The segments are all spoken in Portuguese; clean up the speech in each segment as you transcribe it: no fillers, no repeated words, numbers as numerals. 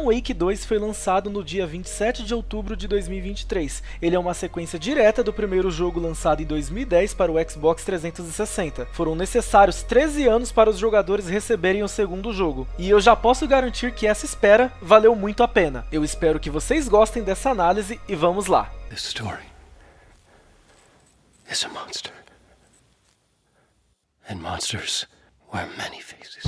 Wake 2 foi lançado no dia 27 de outubro de 2023. Ele é uma sequência direta do primeiro jogo lançado em 2010 para o Xbox 360. Foram necessários 13 anos para os jogadores receberem o segundo jogo. E eu já posso garantir que essa espera valeu muito a pena. Eu espero que vocês gostem dessa análise e vamos lá. This story is a monster. And monsters wear many faces.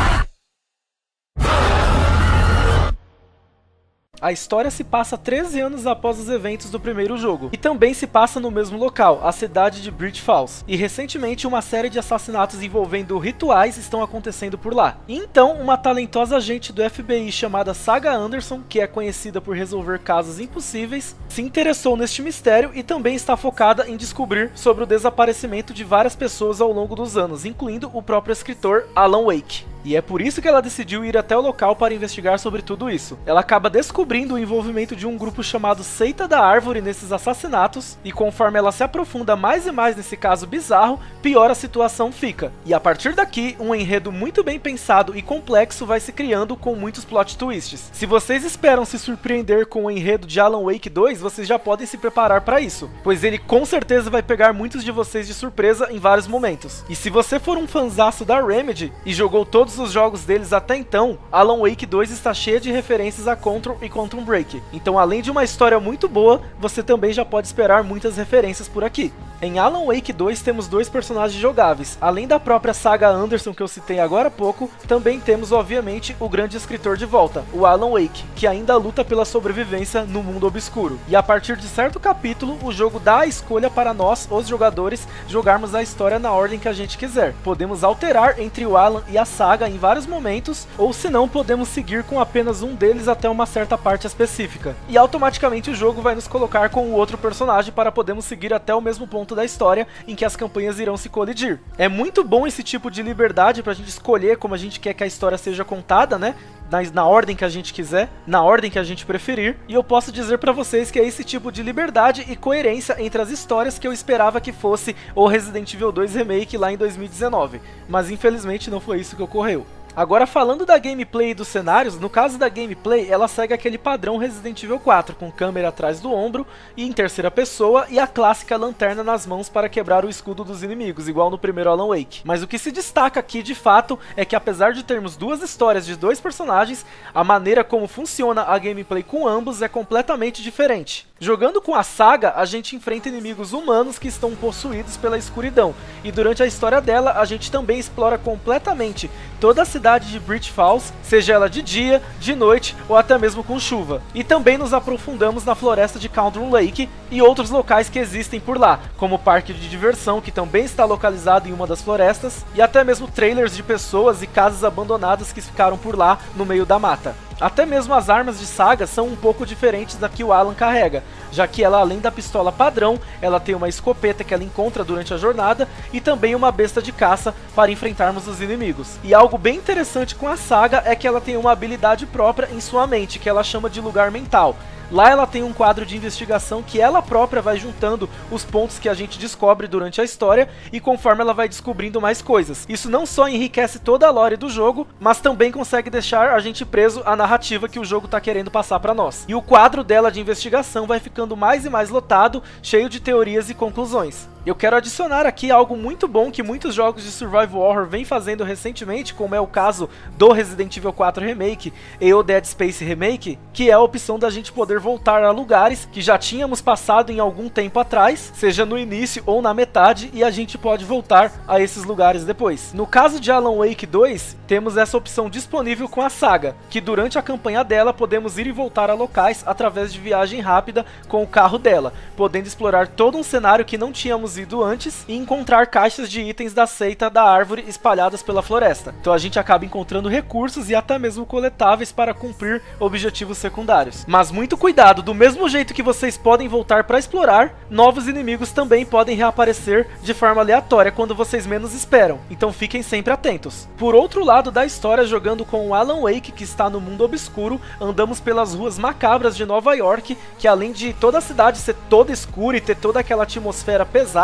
A história se passa 13 anos após os eventos do primeiro jogo, e também se passa no mesmo local, a cidade de Bridge Falls. E recentemente uma série de assassinatos envolvendo rituais estão acontecendo por lá. E então, uma talentosa agente do FBI chamada Saga Anderson, que é conhecida por resolver casos impossíveis, se interessou neste mistério e também está focada em descobrir sobre o desaparecimento de várias pessoas ao longo dos anos, incluindo o próprio escritor Alan Wake. E é por isso que ela decidiu ir até o local para investigar sobre tudo isso. Ela acaba descobrindo o envolvimento de um grupo chamado Seita da Árvore nesses assassinatos, e conforme ela se aprofunda mais e mais nesse caso bizarro, pior a situação fica. E a partir daqui, um enredo muito bem pensado e complexo vai se criando com muitos plot twists. Se vocês esperam se surpreender com o enredo de Alan Wake 2, vocês já podem se preparar para isso, pois ele com certeza vai pegar muitos de vocês de surpresa em vários momentos. E se você for um fanzaço da Remedy e jogou todos os jogos deles até então, Alan Wake 2 está cheia de referências a Control e Quantum Break. Então, além de uma história muito boa, você também já pode esperar muitas referências por aqui. Em Alan Wake 2 temos dois personagens jogáveis. Além da própria Saga Anderson que eu citei agora há pouco, também temos obviamente o grande escritor de volta, o Alan Wake, que ainda luta pela sobrevivência no mundo obscuro. E a partir de certo capítulo, o jogo dá a escolha para nós, os jogadores, jogarmos a história na ordem que a gente quiser. Podemos alterar entre o Alan e a Saga em vários momentos, ou se não, podemos seguir com apenas um deles até uma certa parte específica. E automaticamente o jogo vai nos colocar com o outro personagem para podermos seguir até o mesmo ponto da história em que as campanhas irão se colidir. É muito bom esse tipo de liberdade pra gente escolher como a gente quer que a história seja contada, né? Na ordem que a gente quiser, na ordem que a gente preferir, e eu posso dizer pra vocês que é esse tipo de liberdade e coerência entre as histórias que eu esperava que fosse o Resident Evil 2 Remake lá em 2019, mas infelizmente não foi isso que ocorreu. Agora, falando da gameplay e dos cenários, no caso da gameplay, ela segue aquele padrão Resident Evil 4, com câmera atrás do ombro e em terceira pessoa, e a clássica lanterna nas mãos para quebrar o escudo dos inimigos, igual no primeiro Alan Wake. Mas o que se destaca aqui, de fato, é que apesar de termos duas histórias de dois personagens, a maneira como funciona a gameplay com ambos é completamente diferente. Jogando com a Saga, a gente enfrenta inimigos humanos que estão possuídos pela escuridão, e durante a história dela, a gente também explora completamente toda a cidade de Bridge Falls, seja ela de dia, de noite ou até mesmo com chuva. E também nos aprofundamos na floresta de Cauldron Lake e outros locais que existem por lá, como o parque de diversão, que também está localizado em uma das florestas, e até mesmo trailers de pessoas e casas abandonadas que ficaram por lá no meio da mata. Até mesmo as armas de Saga são um pouco diferentes da que o Alan carrega, já que ela, além da pistola padrão, ela tem uma escopeta que ela encontra durante a jornada e também uma besta de caça para enfrentarmos os inimigos. E algo bem interessante com a Saga é que ela tem uma habilidade própria em sua mente, que ela chama de lugar mental. Lá ela tem um quadro de investigação que ela própria vai juntando os pontos que a gente descobre durante a história, e conforme ela vai descobrindo mais coisas. Isso não só enriquece toda a lore do jogo, mas também consegue deixar a gente preso à narrativa que o jogo tá querendo passar pra nós. E o quadro dela de investigação vai ficando mais e mais lotado, cheio de teorias e conclusões. Eu quero adicionar aqui algo muito bom que muitos jogos de survival horror vêm fazendo recentemente, como é o caso do Resident Evil 4 Remake e o Dead Space Remake, que é a opção da gente poder voltar a lugares que já tínhamos passado em algum tempo atrás, seja no início ou na metade, e a gente pode voltar a esses lugares depois. No caso de Alan Wake 2, temos essa opção disponível com a Saga, que durante a campanha dela podemos ir e voltar a locais através de viagem rápida com o carro dela, podendo explorar todo um cenário que não tínhamos ido antes e encontrar caixas de itens da Seita da Árvore espalhadas pela floresta. Então a gente acaba encontrando recursos e até mesmo coletáveis para cumprir objetivos secundários. Mas muito cuidado, do mesmo jeito que vocês podem voltar para explorar, novos inimigos também podem reaparecer de forma aleatória quando vocês menos esperam, então fiquem sempre atentos. Por outro lado da história, jogando com o Alan Wake, que está no mundo obscuro, andamos pelas ruas macabras de Nova York, que além de toda a cidade ser toda escura e ter toda aquela atmosfera pesada,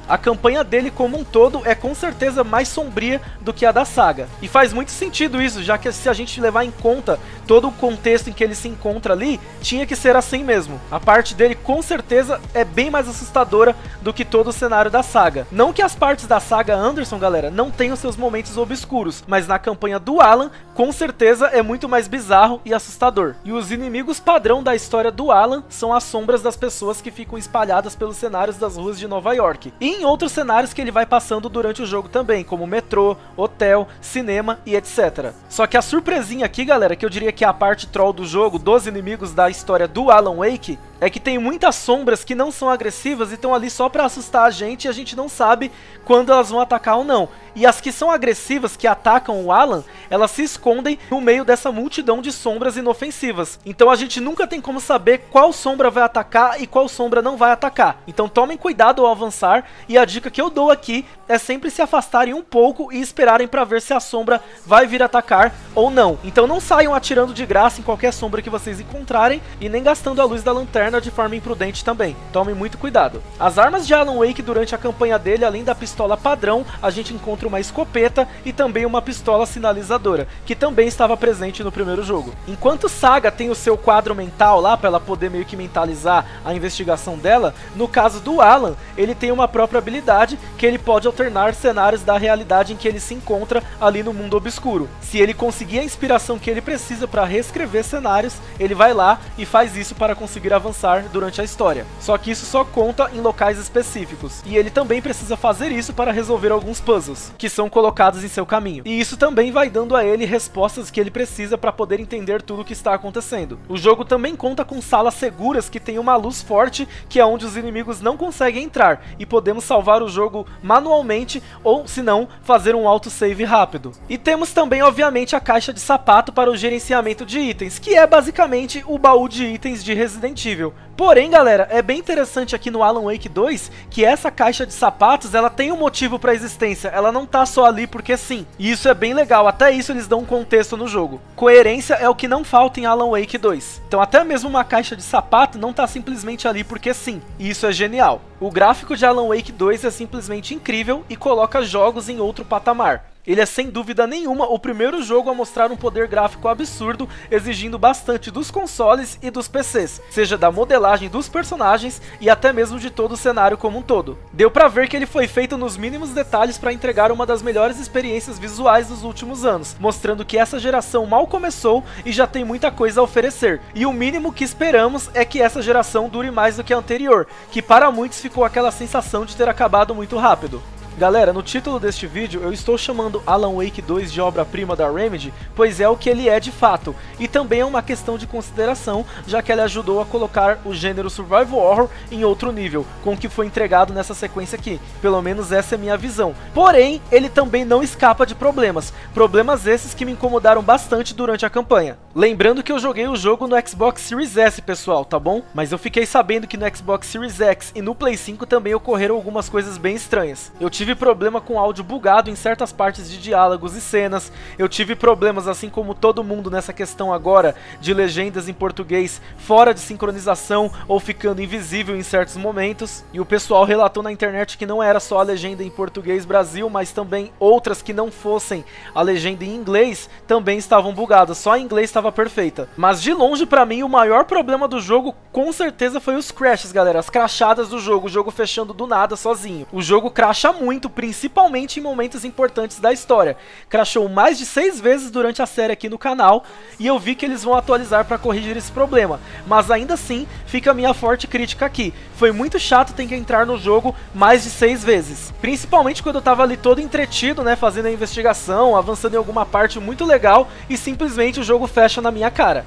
A campanha dele como um todo é com certeza mais sombria do que a da saga. E faz muito sentido isso, já que se a gente levar em conta todo o contexto em que ele se encontra ali, tinha que ser assim mesmo. A parte dele com certeza é bem mais assustadora do que todo o cenário da saga. Não que as partes da saga Anderson, galera, não tenham seus momentos obscuros, mas na campanha do Alan, com certeza é muito mais bizarro e assustador. E os inimigos padrão da história do Alan são as sombras das pessoas que ficam espalhadas pelos cenários das ruas de Nova York. E em outros cenários que ele vai passando durante o jogo também, como metrô, hotel, cinema e etc. Só que a surpresinha aqui, galera, que eu diria que é a parte troll do jogo, dos inimigos da história do Alan Wake, é que tem muitas sombras que não são agressivas e estão ali só pra assustar a gente e a gente não sabe quando elas vão atacar ou não. E as que são agressivas, que atacam o Alan, elas se escondem no meio dessa multidão de sombras inofensivas. Então a gente nunca tem como saber qual sombra vai atacar e qual sombra não vai atacar. Então tomem cuidado ao avançar, e a dica que eu dou aqui é sempre se afastarem um pouco e esperarem pra ver se a sombra vai vir atacar ou não. Então não saiam atirando de graça em qualquer sombra que vocês encontrarem e nem gastando a luz da lanterna de forma imprudente também. Tomem muito cuidado. As armas de Alan Wake durante a campanha dele, além da pistola padrão, a gente encontra uma escopeta e também uma pistola sinalizadora, que também estava presente no primeiro jogo. Enquanto Saga tem o seu quadro mental lá, para ela poder meio que mentalizar a investigação dela, no caso do Alan, ele tem uma própria habilidade que ele pode alternar cenários da realidade em que ele se encontra ali no mundo obscuro. Se ele conseguir a inspiração que ele precisa para reescrever cenários, ele vai lá e faz isso para conseguir avançar durante a história. Só que isso só conta em locais específicos, e ele também precisa fazer isso para resolver alguns puzzles, que são colocados em seu caminho. E isso também vai dando a ele respostas que ele precisa para poder entender tudo o que está acontecendo. O jogo também conta com salas seguras que tem uma luz forte, que é onde os inimigos não conseguem entrar, e podemos salvar o jogo manualmente, ou se não, fazer um autosave rápido. E temos também, obviamente, a caixa de sapato para o gerenciamento de itens, que é basicamente o baú de itens de Resident Evil. Porém, galera, é bem interessante aqui no Alan Wake 2 que essa caixa de sapatos, ela tem um motivo para existência, ela não tá só ali porque sim. E isso é bem legal, até isso eles dão um contexto no jogo. Coerência é o que não falta em Alan Wake 2. Então até mesmo uma caixa de sapato não tá simplesmente ali porque sim. E isso é genial. O gráfico de Alan Wake 2 é simplesmente incrível e coloca jogos em outro patamar. Ele é sem dúvida nenhuma o primeiro jogo a mostrar um poder gráfico absurdo, exigindo bastante dos consoles e dos PCs, seja da modelagem dos personagens e até mesmo de todo o cenário como um todo. Deu pra ver que ele foi feito nos mínimos detalhes para entregar uma das melhores experiências visuais dos últimos anos, mostrando que essa geração mal começou e já tem muita coisa a oferecer. E o mínimo que esperamos é que essa geração dure mais do que a anterior, que para muitos ficou aquela sensação de ter acabado muito rápido. Galera, no título deste vídeo eu estou chamando Alan Wake 2 de obra-prima da Remedy, pois é o que ele é de fato, e também é uma questão de consideração, já que ele ajudou a colocar o gênero Survival Horror em outro nível, com o que foi entregado nessa sequência aqui, pelo menos essa é a minha visão. Porém, ele também não escapa de problemas esses que me incomodaram bastante durante a campanha. Lembrando que eu joguei o jogo no Xbox Series S, pessoal, tá bom? Mas eu fiquei sabendo que no Xbox Series X e no Play 5 também ocorreram algumas coisas bem estranhas. Eu tive problema com áudio bugado em certas partes de diálogos e cenas, eu tive problemas, assim como todo mundo nessa questão agora, de legendas em português fora de sincronização ou ficando invisível em certos momentos, e o pessoal relatou na internet que não era só a legenda em português Brasil, mas também outras que não fossem a legenda em inglês também estavam bugadas, só a inglês estava perfeita. Mas de longe pra mim o maior problema do jogo com certeza foi os crashes, galera, as crashadas do jogo, o jogo fechando do nada sozinho. O jogo crasha muito, principalmente em momentos importantes da história. Crashou mais de 6 vezes durante a série aqui no canal, e eu vi que eles vão atualizar para corrigir esse problema, mas ainda assim fica a minha forte crítica aqui. Foi muito chato ter que entrar no jogo mais de 6 vezes, principalmente quando eu tava ali todo entretido, né, fazendo a investigação, avançando em alguma parte muito legal, e simplesmente o jogo fecha na minha cara.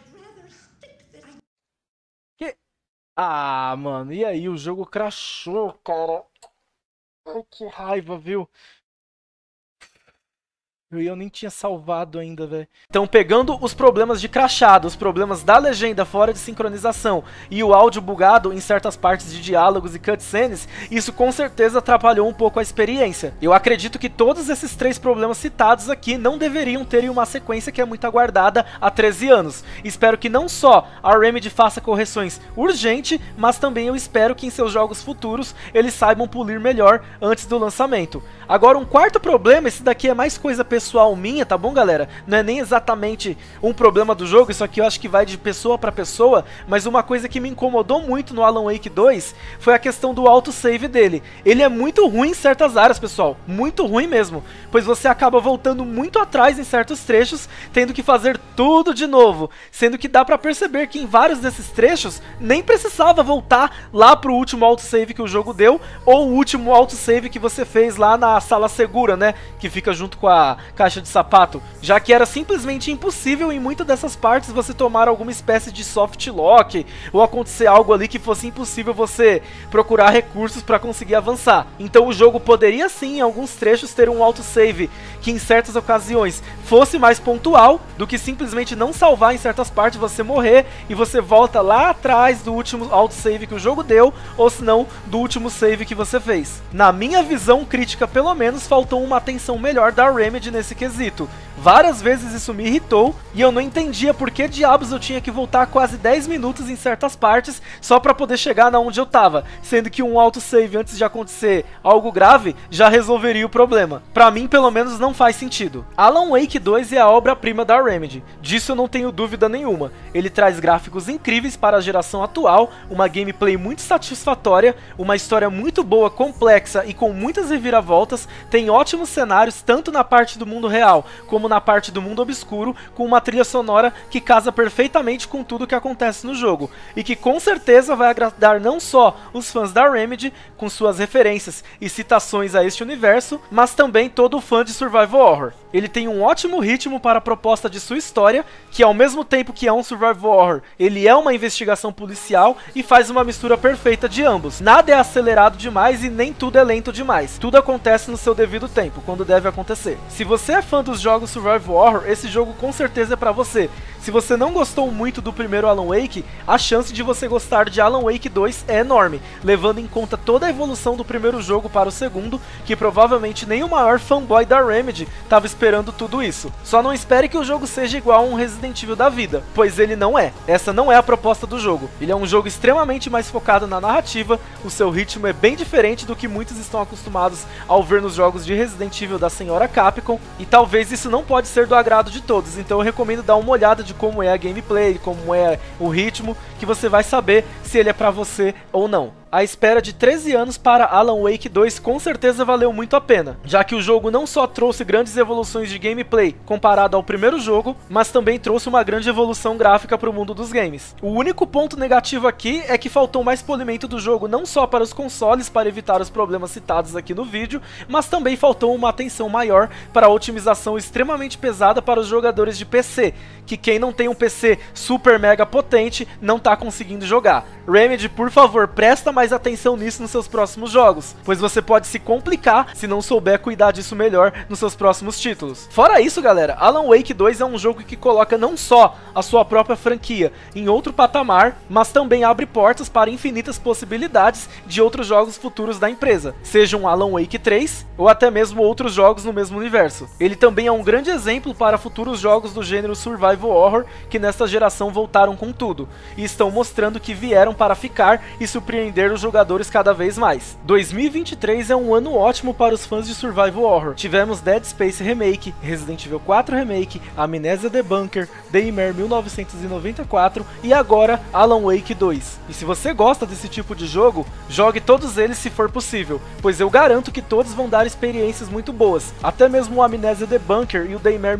Ah, mano, e aí? O jogo crashou, cara. Ai, que raiva, viu? Eu nem tinha salvado ainda, velho. Então, pegando os problemas de crachado, os problemas da legenda fora de sincronização e o áudio bugado em certas partes de diálogos e cutscenes, isso com certeza atrapalhou um pouco a experiência. Eu acredito que todos esses 3 problemas citados aqui não deveriam terem uma sequência que é muito aguardada há 13 anos. Espero que não só a Remedy faça correções urgente, mas também eu espero que em seus jogos futuros eles saibam polir melhor antes do lançamento. Agora, um quarto problema, esse daqui é mais coisa pessoal minha, tá bom, galera? Não é nem exatamente um problema do jogo, isso aqui eu acho que vai de pessoa pra pessoa, mas uma coisa que me incomodou muito no Alan Wake 2 foi a questão do autosave dele. Ele é muito ruim em certas áreas, pessoal, muito ruim mesmo, pois você acaba voltando muito atrás em certos trechos, tendo que fazer tudo de novo, sendo que dá pra perceber que em vários desses trechos nem precisava voltar lá pro último autosave que o jogo deu, ou o último autosave que você fez lá na sala segura, né, que fica junto com a caixa de sapato, já que era simplesmente impossível em muitas dessas partes você tomar alguma espécie de soft lock, ou acontecer algo ali que fosse impossível você procurar recursos para conseguir avançar. Então o jogo poderia sim, em alguns trechos, ter um autosave que em certas ocasiões fosse mais pontual, do que simplesmente não salvar em certas partes, você morrer e você volta lá atrás do último autosave que o jogo deu, ou se não, do último save que você fez. Na minha visão crítica, pelo menos, faltou uma atenção melhor da Remedy nesse quesito. Várias vezes isso me irritou e eu não entendia por que diabos eu tinha que voltar quase 10 minutos em certas partes só pra poder chegar na onde eu tava, sendo que um autosave antes de acontecer algo grave já resolveria o problema. Pra mim, pelo menos, não faz sentido. Alan Wake 2 é a obra-prima da Remedy, disso eu não tenho dúvida nenhuma. Ele traz gráficos incríveis para a geração atual, uma gameplay muito satisfatória, uma história muito boa, complexa e com muitas reviravoltas, tem ótimos cenários tanto na parte do mundo real como na parte do mundo obscuro, com uma trilha sonora que casa perfeitamente com tudo que acontece no jogo, e que com certeza vai agradar não só os fãs da Remedy, com suas referências e citações a este universo, mas também todo fã de survival horror. Ele tem um ótimo ritmo para a proposta de sua história, que ao mesmo tempo que é um survival horror, ele é uma investigação policial e faz uma mistura perfeita de ambos. Nada é acelerado demais e nem tudo é lento demais. Tudo acontece no seu devido tempo, quando deve acontecer. Se você é fã dos jogos survival horror, esse jogo com certeza é pra você. Se você não gostou muito do primeiro Alan Wake, a chance de você gostar de Alan Wake 2 é enorme, levando em conta toda a evolução do primeiro jogo para o segundo, que provavelmente nem o maior fanboy da Remedy estava esperando tudo isso. Só não espere que o jogo seja igual a um Resident Evil da vida, pois ele não é. Essa não é a proposta do jogo. Ele é um jogo extremamente mais focado na narrativa, o seu ritmo é bem diferente do que muitos estão acostumados ao ver nos jogos de Resident Evil da senhora Capcom, e talvez isso não pode ser do agrado de todos, então eu recomendo dar uma olhada de como é a gameplay, como é o ritmo, que você vai saber se ele é pra você ou não. A espera de 13 anos para Alan Wake 2 com certeza valeu muito a pena, já que o jogo não só trouxe grandes evoluções de gameplay comparado ao primeiro jogo, mas também trouxe uma grande evolução gráfica para o mundo dos games. O único ponto negativo aqui é que faltou mais polimento do jogo não só para os consoles para evitar os problemas citados aqui no vídeo, mas também faltou uma atenção maior para a otimização extremamente pesada para os jogadores de PC, que quem não tem um PC super mega potente não tá conseguindo jogar. Remedy, por favor, presta mais atenção nisso nos seus próximos jogos, pois você pode se complicar se não souber cuidar disso melhor nos seus próximos títulos. Fora isso, galera, Alan Wake 2 é um jogo que coloca não só a sua própria franquia em outro patamar, mas também abre portas para infinitas possibilidades de outros jogos futuros da empresa, seja um Alan Wake 3 ou até mesmo outros jogos no mesmo universo. Ele também é um grande exemplo para futuros jogos do gênero survival horror que nesta geração voltaram com tudo, e estão mostrando que vieram para ficar e surpreender os jogadores cada vez mais. 2023 é um ano ótimo para os fãs de survival horror. Tivemos Dead Space Remake, Resident Evil 4 Remake, Amnesia The Bunker, Daymare 1994 e agora Alan Wake 2. E se você gosta desse tipo de jogo, jogue todos eles se for possível, pois eu garanto que todos vão dar experiências muito boas. Até mesmo o Amnesia The Bunker e o Daymare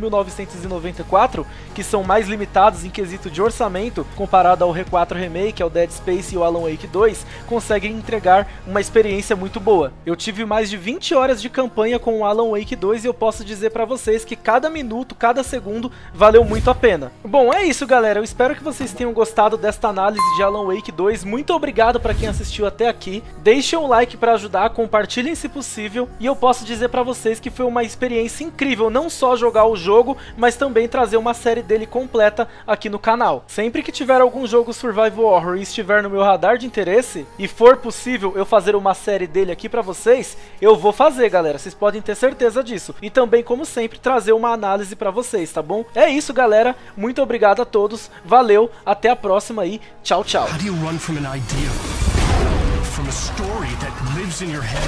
1994, que são mais limitados em quesito de orçamento comparado ao R4 Remake, ao Dead Space e ao Alan Wake 2, com conseguem entregar uma experiência muito boa. Eu tive mais de 20 horas de campanha com o Alan Wake 2 e eu posso dizer pra vocês que cada minuto, cada segundo valeu muito a pena. Bom, é isso, galera. Eu espero que vocês tenham gostado desta análise de Alan Wake 2. Muito obrigado pra quem assistiu até aqui. Deixem um like pra ajudar, compartilhem se possível. E eu posso dizer pra vocês que foi uma experiência incrível, não só jogar o jogo, mas também trazer uma série dele completa aqui no canal. Sempre que tiver algum jogo Survival Horror e estiver no meu radar de interesse, e for possível eu fazer uma série dele aqui pra vocês, eu vou fazer, galera. Vocês podem ter certeza disso. E também, como sempre, trazer uma análise pra vocês, tá bom? É isso, galera. Muito obrigado a todos. Valeu, até a próxima e tchau, tchau. How do you run from an idea? From a story that lives in your head?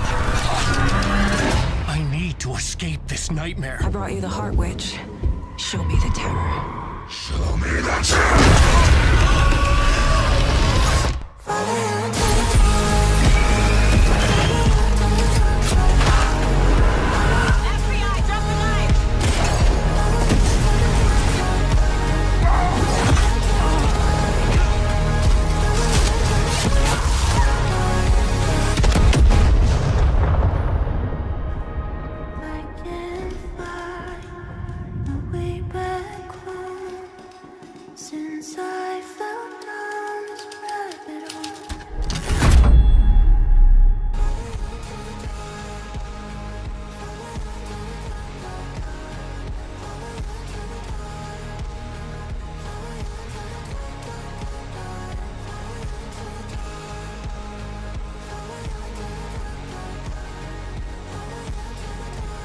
I need to escape this nightmare. I brought you the Heart Witch. Show me the terror. Show me the truth.